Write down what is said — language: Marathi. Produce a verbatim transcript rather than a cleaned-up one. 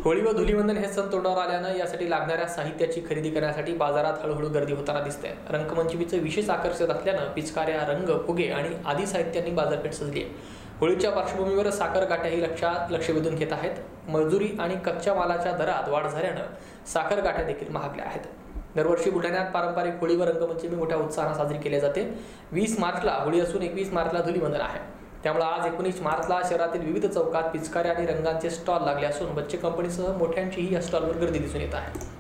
होळी व धुलीवंदन हे सण तोंडावर आल्यानं यासाठी लागणाऱ्या साहित्याची खरेदी करण्यासाठी बाजारात हळूहळू गर्दी होताना दिसते। रंगपंचमीचं विशेष आकर्षण असल्यानं पिचकाऱ्या, रंग, फुगे आणि आदी साहित्यांनी बाजारपेठ सजली आहे। होळीच्या पार्श्वभूमीवर साखर गाठ्याही लक्षात लक्ष वेधून घेत आहेत। मजुरी आणि कच्च्या मालाच्या दरात वाढ झाल्यानं साखर गाठ्या देखील महागल्या आहेत। दरवर्षी बुलढाण्यात पारंपरिक होळी व रंगपंचमी मोठ्या उत्साहाने साजरी केली जाते। वीस मार्चला होळी असून एकवीस मार्चला धुलीवंदन आहे। त्यामुळे आज एकोणीस मार्चला शहरातील विविध चौकात पिचकाऱ्या आणि रंगांचे स्टॉल लागले असून बच्चे कंपनीसह मोठ्यांचीही या स्टॉलवर गर्दी दिसून येत आहे।